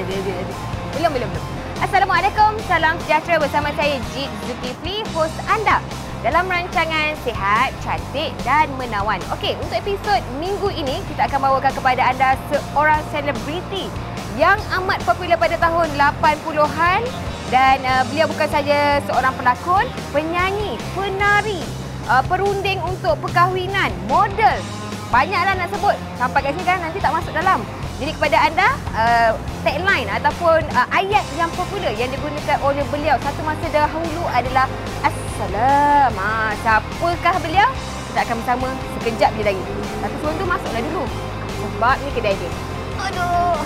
Belum. Assalamualaikum, salam sejahtera bersama saya Jit Zulkifli, host anda dalam rancangan Sihat, Cantik dan Menawan. Okey, untuk episod minggu ini kita akan bawakan kepada anda seorang selebriti yang amat popular pada tahun 80-an dan beliau bukan saja seorang pelakon, penyanyi, penari, perunding untuk perkahwinan, model. Banyaklah nak sebut. Sampai kat sini kan nanti tak masuk dalam. Jadi kepada anda, tagline ataupun ayat yang popular yang digunakan oleh beliau satu masa dahulu adalah Assalam. Siapakah beliau? Kita akan bersama sekejap je lagi. Tapi sebelum tu masuklah dulu. Sebab ni kedai dia. Aduh.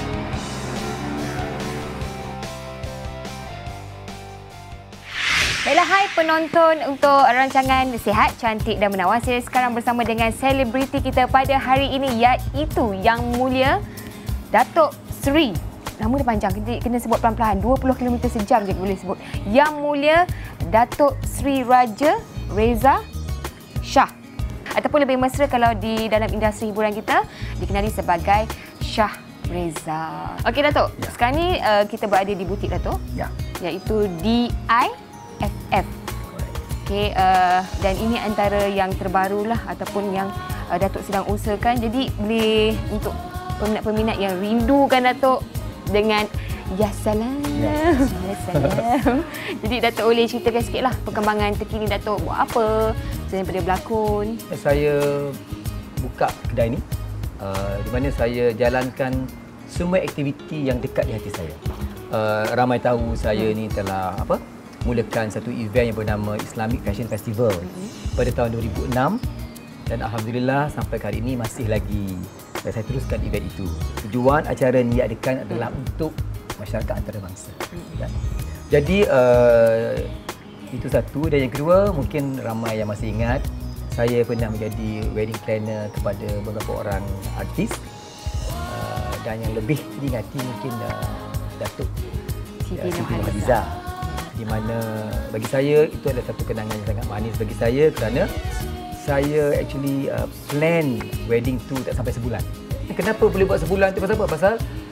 Baiklah, hai penonton untuk rancangan Sihat, Cantik dan Menawan. Saya sekarang bersama dengan selebriti kita pada hari ini iaitu Yang Mulia Datuk Seri. Nama dia panjang, kena sebut pelan-pelan. 20 km sejam je boleh sebut. Yang Mulia Datuk Seri Raja Reza Shah. Ataupun lebih mesra kalau di dalam industri hiburan kita dikenali sebagai Shah Reza. Okey Datuk, sekarang ni kita berada di butik Datuk. Iaitu DIFF. Okey, dan ini antara yang terbarulah ataupun yang Datuk sedang usahakan. Jadi boleh untuk peminat-peminat yang rindukan Datuk dengan Ya Salam. Ya Salam. Jadi Datuk boleh ceritakan sikitlah perkembangan terkini Datuk buat apa selain daripada berlakon. Saya buka kedai ni di mana saya jalankan semua aktiviti yang dekat di hati saya. Ramai tahu saya ni telah mulakan satu event yang bernama Islamic Fashion Festival pada tahun 2006 dan alhamdulillah sampai hari ini masih lagi saya teruskan event itu. Tujuan acara ni diadakan adalah untuk masyarakat antarabangsa. Jadi itu satu, dan yang kedua mungkin ramai yang masih ingat saya pernah menjadi wedding planner kepada beberapa orang artis dan yang lebih diingati mungkin Datuk Siti Nurhaliza, di mana bagi saya itu adalah satu kenangan yang sangat manis bagi saya kerana saya actually plan wedding tu tak sampai sebulan. Kenapa boleh buat sebulan tu? Pasal apa? Pasal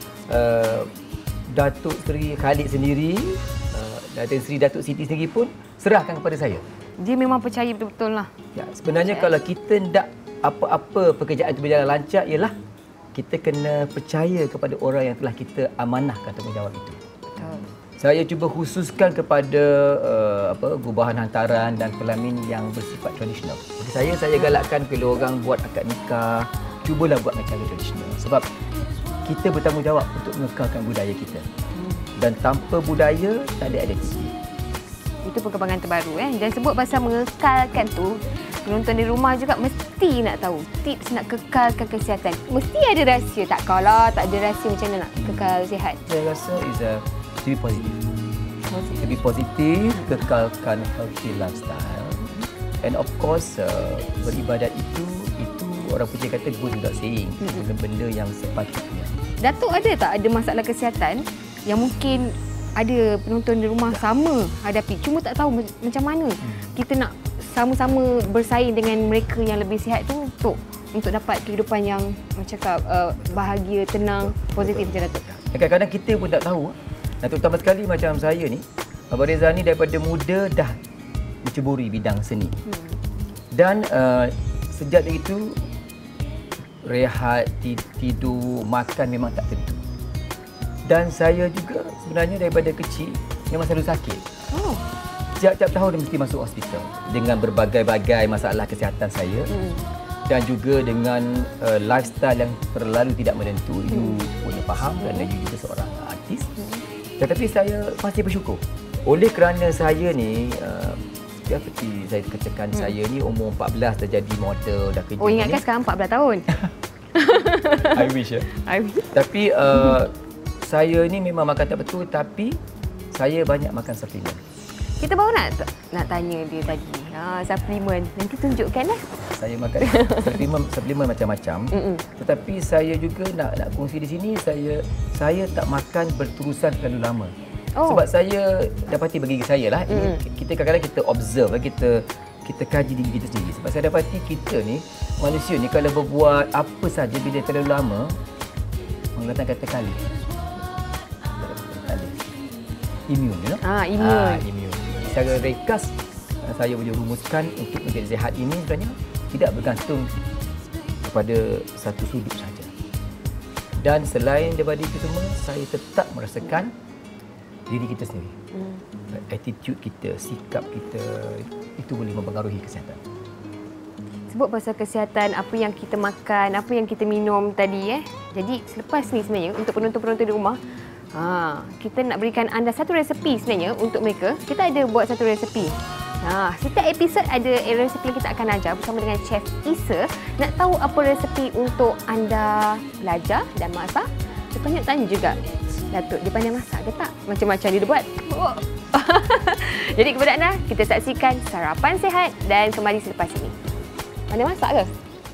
Datuk Seri Khalid sendiri, Datuk Siti sendiri pun serahkan kepada saya. Dia memang percaya betul-betul lah. Ya, sebenarnya kalau kita nak apa-apa pekerjaan itu berjalan lancar, ialah kita kena percaya kepada orang yang telah kita amanahkan tanggungjawab itu. Betul. Saya cuba khususkan kepada gubahan hantaran dan kelamin yang bersifat tradisional. Jadi saya galakkan bila orang buat akad nikah, cubalah buat dengan cara tradisional. Sebab kita bertanggungjawab untuk mengekalkan budaya kita. Dan tanpa budaya, tak ada identiti. Itu perkembangan terbaru. Dan sebut pasal mengekalkan tu, penonton di rumah juga mesti nak tahu tips nak kekalkan kesihatan. Mesti ada rahsia. Tak kalau tak ada rahsia macam mana nak kekal sihat? Saya rasa to be positif. To be positif, kekalkan healthy lifestyle. And of course, beribadat itu orang Putih kata good without saying. Benda-benda yang sepatutnya. Datuk ada tak ada masalah kesihatan yang mungkin ada penonton di rumah sama hadapi, cuma tak tahu macam mana kita nak sama-sama bersaing dengan mereka yang lebih sihat tu untuk dapat kehidupan yang macam bahagia, tenang, positif macam Datuk. Kadang-kadang kita pun tak tahu. Dan terutama sekali macam saya ni, Abang Reza ni daripada muda dah menceburi bidang seni. Dan sejak dari itu, rehat, tidur, makan memang tak tentu. Dan saya juga sebenarnya daripada kecil memang selalu sakit. Setiap tahun dia mesti masuk hospital dengan berbagai-bagai masalah kesihatan saya. Dan juga dengan lifestyle yang terlalu tidak menentu. You punya faham kerana you juga seorang artis. Tetapi saya masih bersyukur. Oleh kerana saya ni, seperti saya katakan, saya ni umur 14 dah jadi model, dah kerja. Ingatkan sekarang 14 tahun. I wish ya. Tapi saya ni memang makan tak betul, tapi saya banyak makan suplemen. Kita baru nak tanya dia tadi. Suplemen. Nanti tunjukkanlah. Saya makan suplemen macam-macam. Tetapi saya juga nak kongsi di sini, saya tak makan berterusan terlalu lama. Sebab saya dapati bagi saya lah, kita kadang-kadang kita observe, kita kaji diri kita sendiri. Sebab saya dapati kita ni, manusia ni kalau berbuat apa saja bila terlalu lama, orang kata kali. imun. You know? Imun. Imun. Secara ringkas, saya boleh rumuskan untuk menjadi sihat ini sebenarnya tidak bergantung kepada satu sudut saja. Dan selain daripada itu semua, saya tetap merasakan diri kita sendiri. Attitude kita, sikap kita, itu boleh mempengaruhi kesihatan. Sebut pasal kesihatan, apa yang kita makan, apa yang kita minum tadi. Jadi selepas ni sebenarnya untuk penonton-penonton di rumah, kita nak berikan anda satu resepi sebenarnya untuk mereka. Kita ada buat satu resepi. Setiap episod ada resepi yang kita akan ajar bersama dengan Chef Isa. Nak tahu apa resepi untuk anda belajar dan masak? Lepas tanya juga, Datuk, dia pandai masak ke tak? Macam-macam dia buat. Jadi kepada anda, kita saksikan Sarapan Sihat dan kembali selepas ini. Pandai masak ke?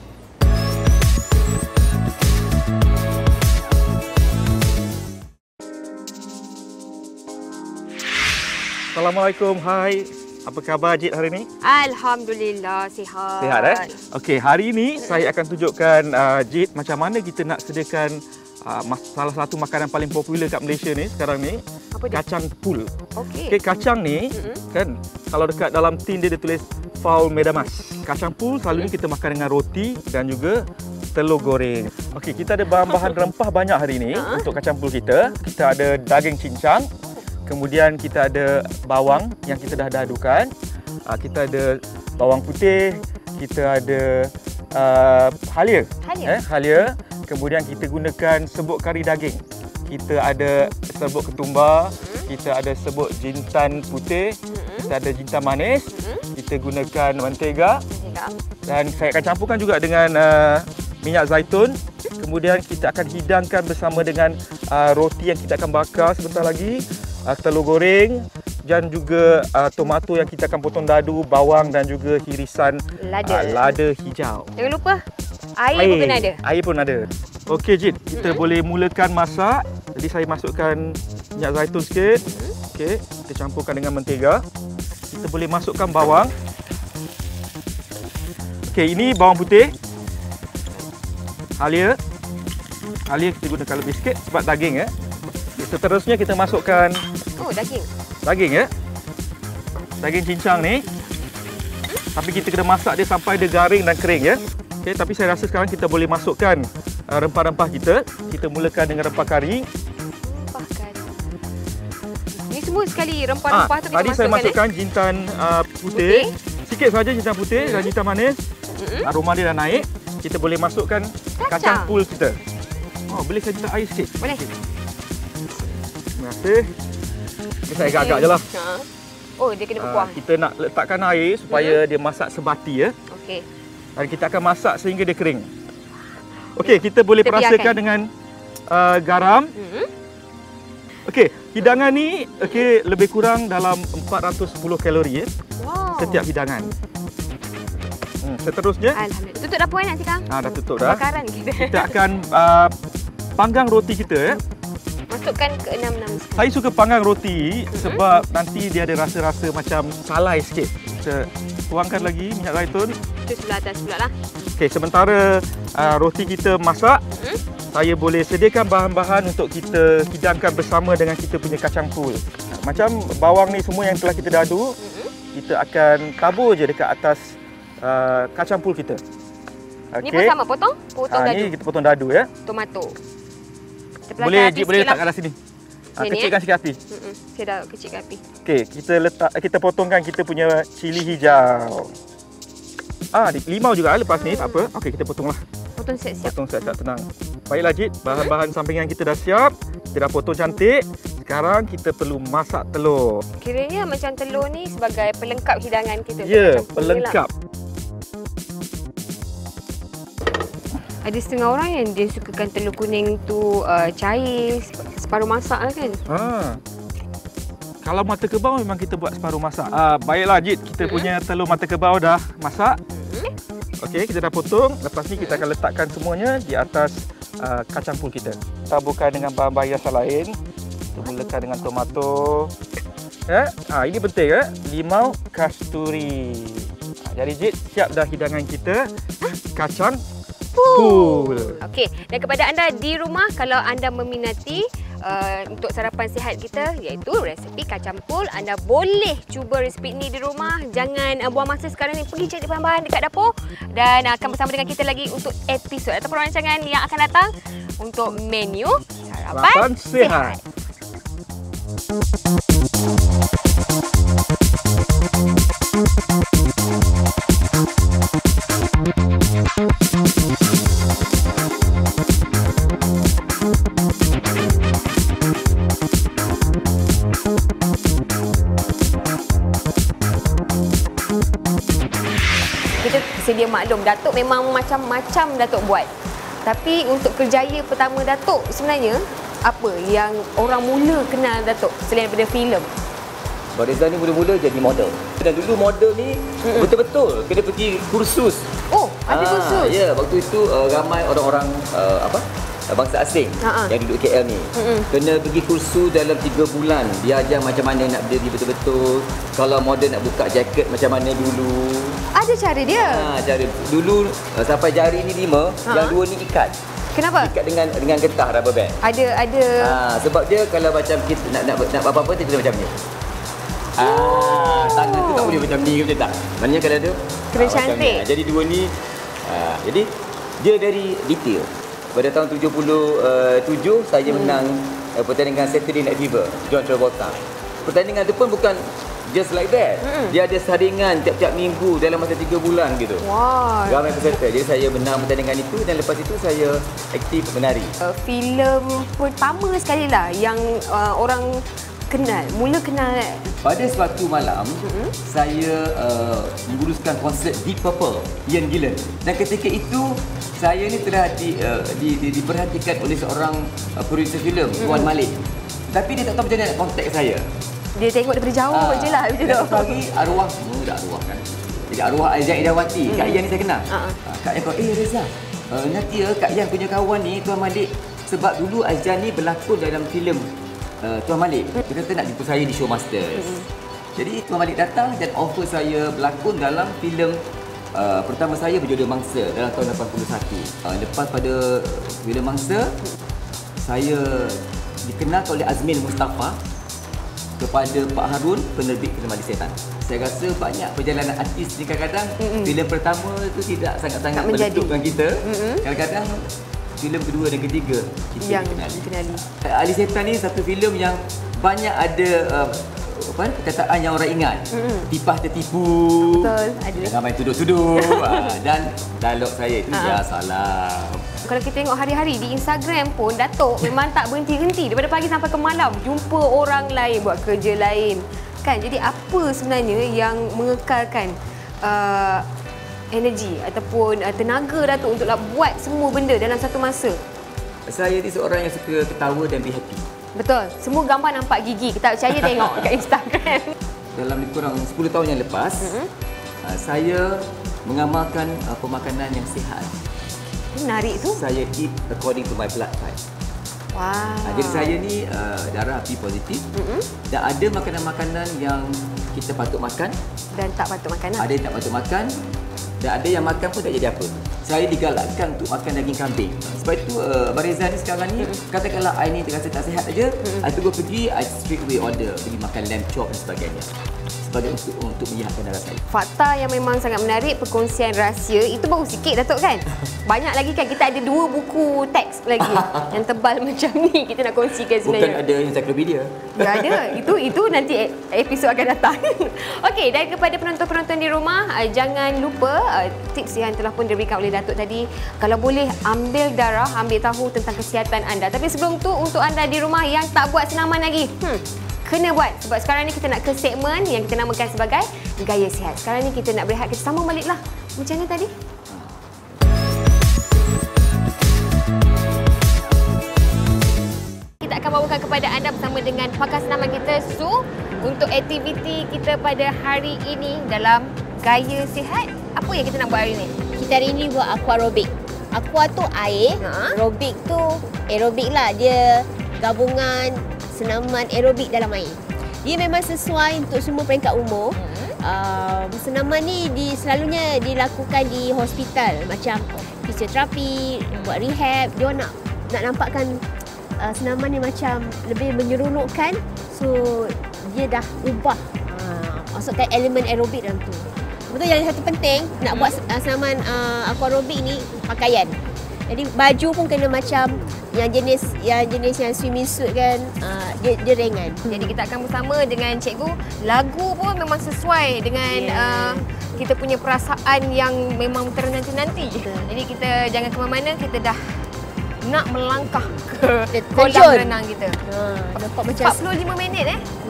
Assalamualaikum, hai. Apa khabar Jit hari ini? Alhamdulillah, sihat. Sihat Okey, hari ini saya akan tunjukkan Jit macam mana kita nak sediakan salah satu makanan paling popular kat Malaysia ni sekarang ni. Apa dia? Kacang pul. Okey. Okey, kacang ni kan kalau dekat dalam tin dia tulis faul medamas. Kacang pul selalunya kita makan dengan roti dan juga telur goreng. Okey, kita ada bahan-bahan rempah banyak hari ini untuk kacang pul kita. Kita ada daging cincang. Kemudian kita ada bawang yang kita dah adukan. Kita ada bawang putih, kita ada halia. Halia. Kemudian kita gunakan serbuk kari daging. Kita ada serbuk ketumbar, kita ada serbuk jintan putih, kita ada jintan manis, kita gunakan mentega. Dan saya akan campurkan juga dengan minyak zaitun. Kemudian kita akan hidangkan bersama dengan roti yang kita akan bakar sebentar lagi. Telur goreng dan juga tomato yang kita akan potong dadu, bawang dan juga hirisan lada hijau. Jangan lupa air pun kena ada. Air pun ada. Okey Jit, kita boleh mulakan masak. Jadi saya masukkan minyak zaitun sikit. Okey, kita campurkan dengan mentega. Kita boleh masukkan bawang. Okey, ini bawang putih. Halia. Halia kita gunakan lebih sikit sebab daging Seterusnya kita masukkan daging daging cincang ni. Tapi kita kena masak dia sampai dia garing dan kering Okey, tapi saya rasa sekarang kita boleh masukkan rempah-rempah kita. Kita mulakan dengan rempah kari. Rempah kari. Ini semua sekali rempah-rempah tu kita tadi saya masukkan jintan putih. Sikit saja jintan putih dan jintan manis. Aroma dia dah naik. Kita boleh masukkan kacang pul kita. Boleh saya minta air sikit? Boleh. Terima kasih. Ini saya agak-agak je lah. Dia kena berkuah. Kita nak letakkan air supaya dia masak sebati Okey. Dan kita akan masak sehingga dia kering. Okey, kita boleh perasakan dengan garam. Okey, hidangan ni lebih kurang dalam 410 kalori setiap hidangan. Seterusnya. Alhamdulillah. Tutup dapur nanti Kang. Dah tutup dah. Bakaran kita. Kita akan panggang roti kita Masukkan ke 6 Saya suka panggang roti sebab nanti dia ada rasa-rasa macam salai sikit. Kita tuangkan lagi minyak zaitun. Itu sebelah atas pula lah. Okey, sementara roti kita masak, saya boleh sediakan bahan-bahan untuk kita hidangkan bersama dengan kita punya kacang pul. Macam bawang ni semua yang telah kita dadu, kita akan tabur je dekat atas kacang pul kita. Ni pun sama potong dadu. Ni kita potong dadu Tomato. Boleh letakkan kat sini. Kecilkan sikit api. Saya dah kecilkan api. Okey, kita potongkan kita punya cili hijau. Limau juga lepas ni, tak apa. Okey, kita potonglah. Potong siap-siap. Potong siap-siap, tenang. Baiklah Jit, bahan-bahan sampingan kita dah siap. Kita dah potong cantik. Sekarang kita perlu masak telur. Kiranya macam telur ni sebagai pelengkap hidangan kita. Ya, pelengkap. Ada setengah orang yang dia sukakan telur kuning tu cair, separuh masak lah kan? Kalau mata kebau memang kita buat separuh masak. Baiklah Jit, kita punya telur mata kebau dah masak. Okey, kita dah potong. Lepas ni kita akan letakkan semuanya di atas kacang pul kita. Taburkan dengan bahan-bahan hiasan lain. Kita mulakan dengan tomato. Ini penting limau kasturi. Jadi Jit, siap dah hidangan kita. Kacang pul. Okey, dan kepada anda di rumah, kalau anda meminati untuk sarapan sihat kita, iaitu resepi kacang pul. Anda boleh cuba resepi ini di rumah. Jangan buang masa sekarang ni, pergi cari bahan-bahan dekat dapur dan akan bersama dengan kita lagi untuk episod ataupun rancangan yang akan datang untuk menu sarapan sihat. Kita sedia maklum, Datuk memang macam-macam Datuk buat. Tapi untuk kerjaya pertama Datuk sebenarnya, apa yang orang mula kenal Datuk selain daripada filem? Sebab Reza ni mula-mula jadi model. Dan dulu model ni betul-betul kena pergi kursus. Oh, ada kursus? Ya, waktu itu ramai orang-orang bangsa asing yang duduk KL ni. Kena pergi kursus dalam 3 bulan. Dia ajar macam mana nak berdiri betul-betul. Kalau model nak buka jaket macam mana dulu. Ada cara dia? Cara dulu sampai jari ni 5, yang 2 ni ikat. Kenapa? Ikat dengan getah rubber band. Ada. Sebab dia kalau macam kita nak apa-apa dia macam ni. Tangan tu tak boleh macam ni ke, betul tak? Maknanya kalau dia kena cantik. Jadi 2 ni jadi dia dari detail. Pada tahun 77 saya menang pertandingan Saturday Night Fever, John Travolta. Pertandingan tu pun bukan just like that. Dia ada saringan tiap-tiap minggu dalam masa 3 bulan gitu. Wah. Ramai peserta. Jadi saya menang pertandingan itu dan lepas itu saya aktif menari. Filem pertama sekali lah yang orang mula kenal. Pada suatu malam, saya menguruskan konsert Deep Purple, Ian Gillan. Dan ketika itu, saya ni telah diperhatikan oleh seorang producer filem, Tuan Malik. Tapi dia tak tahu macam mana nak kontak saya. Dia tengok daripada jauh je lah. Macam tu. Pagi arwah, tak arwah kan. Jadi arwah Aizan Idawati, Kak Ian ni saya kenal. Kak Ian kata, Reza, nanti Kak Ian punya kawan ni, Tuan Malik. Sebab dulu Aizan ni berlakon dalam filem Tuan Malik. Dia kata nak jumpa saya di Showmasters. Jadi Tuan Malik datang dan offer saya berlakon dalam filem pertama saya, Berjodoh Mangsa, dalam tahun 81. Lepas pada filem Mangsa, saya dikenal oleh Azmin Mustafa kepada Pak Harun, penerbit filem Adi Setan. Saya rasa banyak perjalanan artis ni kadang-kadang filem pertama itu tidak sangat-sangat menentukan kita. Kadang-kadang filem kedua dan ketiga kita yang dikenali. Ali Setan ni satu filem yang banyak ada perkataan yang orang ingat. Tipah tertipu. Betul, ada. Ramai tuduh-tuduh. Dan dialog saya itu ya salam. Kalau kita tengok hari-hari di Instagram pun, Datuk memang tak berhenti-henti daripada pagi sampai ke malam jumpa orang lain, buat kerja lain. Kan? Jadi apa sebenarnya yang mengekalkan energi ataupun tenaga Datuk untuk buat semua benda dalam satu masa? Saya ni seorang yang suka ketawa dan be happy. Betul. Semua gambar nampak gigi. Kita percaya tengok kat Instagram. Dalam lebih kurang 10 tahun yang lepas, saya mengamalkan pemakanan yang sihat. Menarik tu. Saya eat according to my blood type. Wow. Jadi saya ni darah B positif. Dan ada makanan-makanan yang kita patut makan dan tak patut makan. Ada yang tak patut makan dan ada yang makan pun tak jadi apa. Saya digalakkan untuk makan daging kambing. Sebab itu Abang Reza ni sekarang ni, katakanlah I ni terasa tak sihat aja, I tunggu pergi, I straight away order pergi makan lamb chop dan sebagainya. Sebagai untuk menyihatkan darah saya. Fakta yang memang sangat menarik, perkongsian rahsia itu baru sikit Datuk kan? Banyak lagi kan, kita ada 2 buku teks lagi yang tebal macam ni kita nak kongsikan sebenarnya. Bukan ada ensiklopedia. Ya ada, itu nanti episod akan datang. Okey, dan kepada penonton-penonton di rumah, jangan lupa tips yang telah pun diberikan oleh Datuk tadi. Kalau boleh ambil darah, ambil tahu tentang kesihatan anda. Tapi sebelum tu, untuk anda di rumah yang tak buat senaman lagi, kena buat. Sebab sekarang ni kita nak ke segmen yang kita namakan sebagai Gaya Sihat. Sekarang ni kita nak berehat, kita sambung baliklah. Macam mana tadi? Kita akan bawakan kepada anda bersama dengan pakar senaman kita, Su, untuk aktiviti kita pada hari ini dalam Gaya Sihat. Apa yang kita nak buat hari ini? Kita hari ini buat aqua aerobik. Aqua tu air, aerobik tu aerobik lah. Dia gabungan senaman aerobik dalam air. Dia memang sesuai untuk semua peringkat umur. Senaman ni selalunya dilakukan di hospital, macam fisioterapi, buat rehab. Dia nak nampakkan senaman yang macam lebih menyeronokkan. So dia dah ubah masukkan elemen aerobik dalam tu. Betul, yang satu penting nak buat senaman aquarobic ni pakaian. Jadi baju pun kena macam yang jenis yang swimming suit kan, dia ringan. Jadi kita akan bersama dengan cikgu. Lagu pun memang sesuai dengan kita punya perasaan yang memang ternanti-nanti. Jadi kita jangan ke mana-mana, kita dah nak melangkah ke kolam renang kita. Nampak macam 45 minit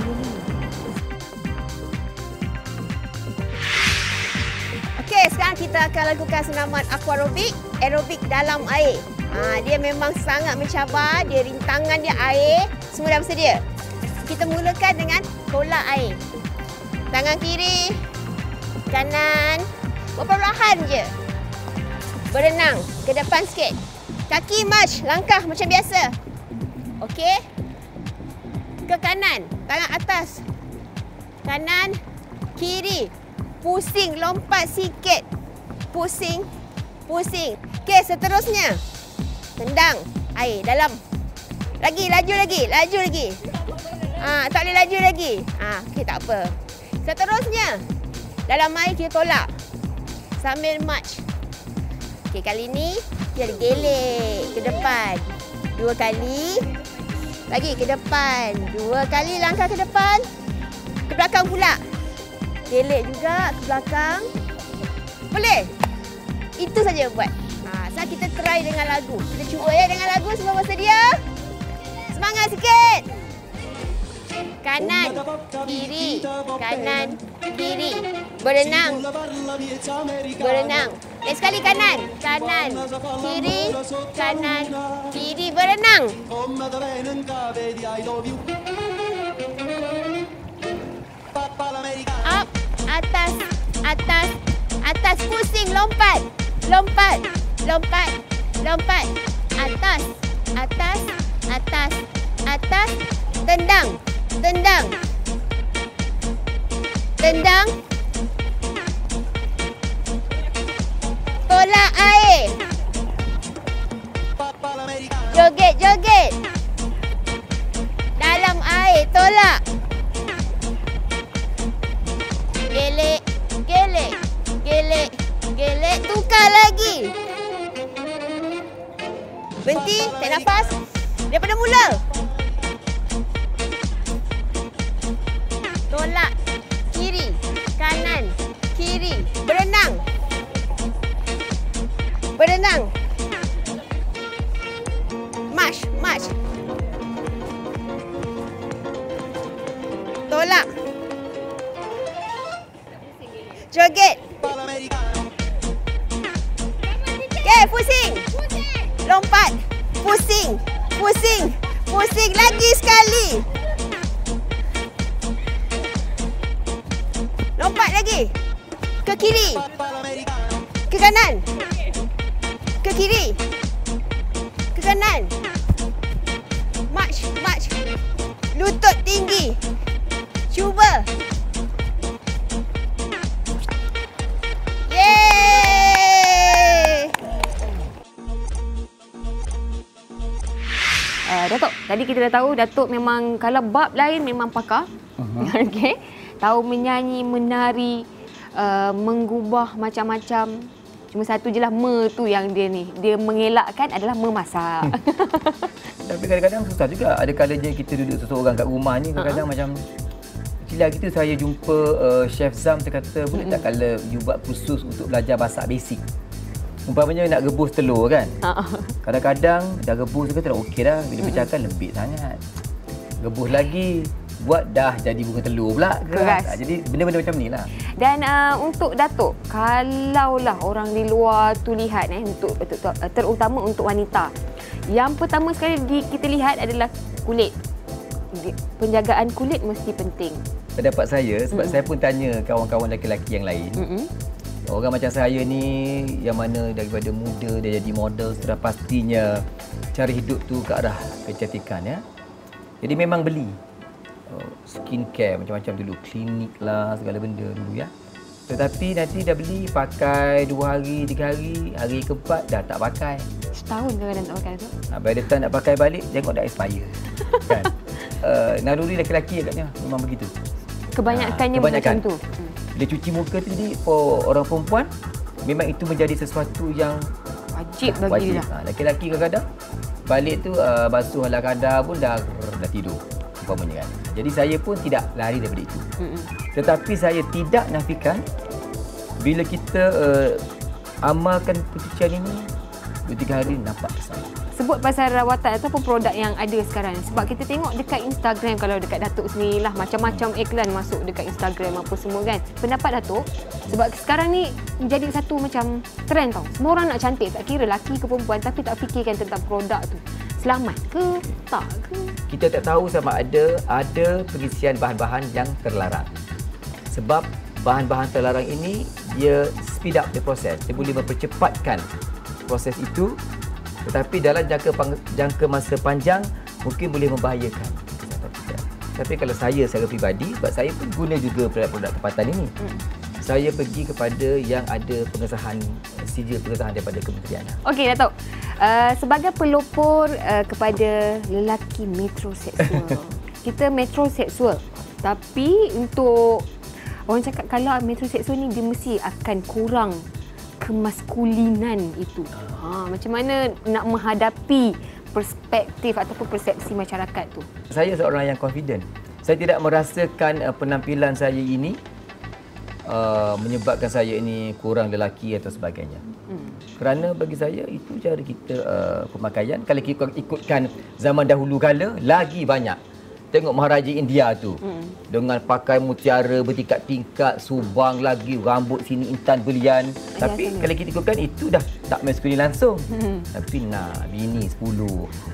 Okey, sekarang kita akan lakukan senaman aquarobic, aerobik dalam air. Dia memang sangat mencabar, dia rintangan dia air, semua dah bersedia. Kita mulakan dengan tolak air. Tangan kiri, kanan, perlahan je. Berenang ke depan sikit. Kaki march, langkah macam biasa. Okey. Ke kanan, tangan atas. Kanan, kiri. Pusing, lompat sikit. Pusing, pusing. Okey, seterusnya. Tendang air dalam. Lagi, laju lagi, laju lagi. Tak boleh laju lagi. Okey, tak apa. Seterusnya, dalam air kita tolak. Sambil march. Okey, kali ni dia gelek ke depan. 2 kali. Lagi ke depan. 2 kali langkah ke depan. Ke belakang pula. Gelek juga ke belakang. Boleh? Itu saja buat. Sekarang kita try dengan lagu. Kita cuba ya dengan lagu. Semua bersedia? Semangat sikit. Kanan, kiri, kanan, kiri. Berenang. Berenang. Next sekali kanan. Kanan, kiri, kanan, kiri. Berenang. Up, atas, atas, atas. Pusing, lompat. Lompat, lompat, lompat. Atas, atas, atas, atas. Tendang, tendang. Tendang. Tolak air. Joget, joget. Dalam air, tolak. Gelek, gelek, gelek, gelek. Tukar lagi. Berhenti, tarik nafas. Daripada mula. Tolak. Kiri, kanan, kiri. Berenang. Berenang. March, march. Tolak. Joget. Okay, pusing. Lompat. Pusing. Pusing. Pusing lagi sekali. Lompat lagi. Ke kiri. Ke kanan. Ke kiri. Ke kanan. March, march. Lutut tinggi. Cuba. Datuk, tadi kita dah tahu Datuk memang kalau bab lain memang pakar. Okey. Tahu menyanyi, menari, menggubah macam-macam. Cuma satu je lah tu yang dia mengelakkan adalah memasak. Tapi kadang-kadang susah juga. Ada kalanya kita duduk seseorang kat rumah ni kadang-kadang macam kecil kita saya jumpa Chef Zam, dia kata boleh tak kalau you buat kursus untuk belajar masak basic. Umpamanya nak rebus telur kan. Kadang-kadang dah rebus tu kata okey dah, bila pecahkan lembik sangat. Rebus lagi, buat dah jadi bunga telur pula. Keras. Jadi benda-benda macam ni lah. Dan untuk Datuk, kalaulah orang di luar tu lihat untuk terutama untuk wanita. Yang pertama sekali kita lihat adalah kulit. Penjagaan kulit mesti penting. Pendapat saya, sebab saya pun tanya kawan-kawan lelaki-lelaki yang lain. Orang macam saya ni yang mana daripada muda dia jadi model, sudah pastinya cara hidup tu ke arah kecantikan ya. Jadi memang beli skincare macam-macam dulu, klinik lah segala benda dulu ya. Tetapi nanti dah beli, pakai 2 hari, 3 hari, hari keempat dah tak pakai. Setahun kadang-kadang tak pakai tu. By the time nak pakai balik, tengok dah expire. Kan? Naluri lelaki agaknya memang begitu. Kebanyakannya kebanyakan. macam tu. Bila cuci muka tu jadi, for orang perempuan, memang itu menjadi sesuatu yang Wajib bagi dia. Laki-laki kadang-kadang balik tu basuh ala kadar pun dah tidur. Umpamanya kan. Jadi saya pun tidak lari daripada itu. Tetapi saya tidak nafikan bila kita amalkan pencucian ini 2-3 hari nampak kesan. Sebut pasal rawatan ataupun produk yang ada sekarang. Sebab kita tengok dekat Instagram, kalau dekat Datuk sendiri lah, macam-macam iklan masuk dekat Instagram apa semua kan. Pendapat Datuk, sebab sekarang ni menjadi satu macam trend tau. Semua orang nak cantik, tak kira lelaki ke perempuan, tapi tak fikirkan tentang produk tu. Selamat ke? Tak ke? Kita tak tahu sama ada pengisian bahan-bahan yang terlarang. Sebab bahan-bahan terlarang ini, dia speed up the process. Dia boleh mempercepatkan proses itu. Tetapi dalam jangka masa panjang mungkin boleh membahayakan. Tapi kalau saya secara peribadi, sebab saya pun guna juga produk-produk tempatan ini, saya pergi kepada yang ada pengesahan, sijil pengesahan daripada kementerian. Okey Datuk, sebagai pelopor kepada lelaki metroseksual, kita metroseksual, tapi untuk orang cakap kalau metroseksual ni dia mesti akan kurang kemaskulinan itu. Macam mana nak menghadapi perspektif ataupun persepsi masyarakat tu? Saya seorang yang confident. Saya tidak merasakan penampilan saya ini menyebabkan saya ini kurang lelaki atau sebagainya. Kerana bagi saya itu cara kita pemakaian. Kalau kita ikutkan zaman dahulu kala, lagi banyak. Tengok Maharaja India tu dengan pakai mutiara bertingkat-tingkat, subang lagi, rambut sini intan belian. Tapi kalau kita ikutkan itu dah tak maskulin langsung. Tapi nak bini 10.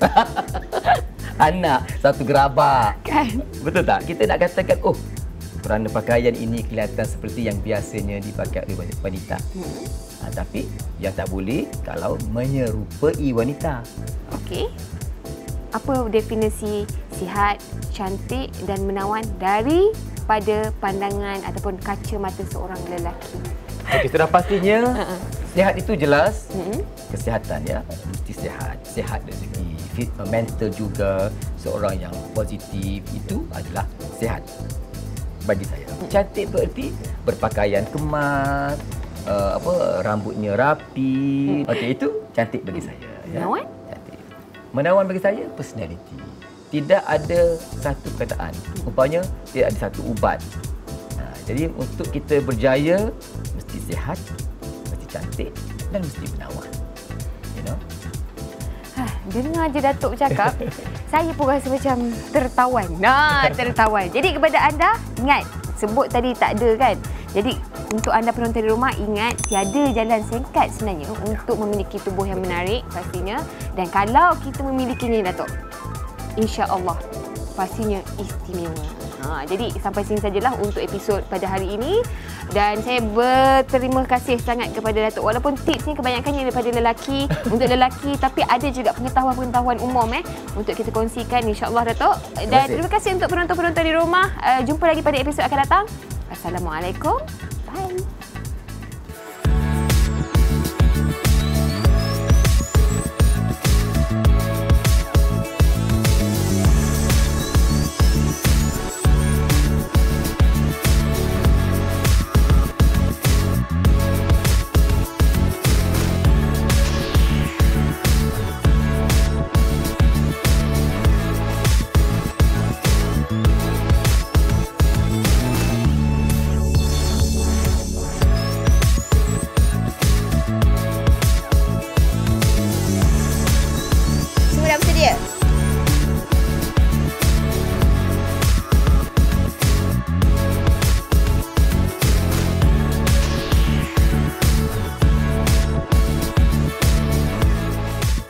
Anak 1 gerabak. Kan? Betul tak? Kita nak katakan kerana pakaian ini kelihatan seperti yang biasanya dipakai oleh wanita. Tapi yang tak boleh kalau menyerupai wanita. Okey. Apa definisi sihat, cantik dan menawan daripada pandangan ataupun kaca mata seorang lelaki? Okey, sudah pastinya sihat itu jelas. Kesihatan ya, mesti sihat. Sihat dari segi mental juga. Seorang yang positif itu adalah sihat bagi saya. Cantik bererti berpakaian kemas, rambutnya rapi. Okey, itu cantik bagi saya. Ya. Menawan? Menawan bagi saya, personality. Tidak ada satu perkataan. Umpamanya, tidak ada satu ubat. Jadi, untuk kita berjaya, mesti sihat, mesti cantik dan mesti menawan. You know? Dengar je Datuk bercakap, saya pun rasa macam tertawan. Tertawan. Jadi, kepada anda, ingat, sebut tadi tak ada kan? Jadi, untuk anda penonton di rumah, ingat tiada jalan singkat sebenarnya untuk memiliki tubuh yang menarik pastinya. Dan kalau kita memilikinya, Datuk, insya-Allah pastinya istimewa. Jadi sampai sini sajalah untuk episod pada hari ini. Dan saya berterima kasih sangat kepada Datuk. Walaupun tips ni kebanyakannya daripada lelaki, untuk lelaki, tapi ada juga pengetahuan-pengetahuan umum untuk kita kongsikan, insya-Allah Datuk. Dan terima kasih untuk penonton-penonton di rumah. Jumpa lagi pada episod akan datang. Assalamualaikum. Bye.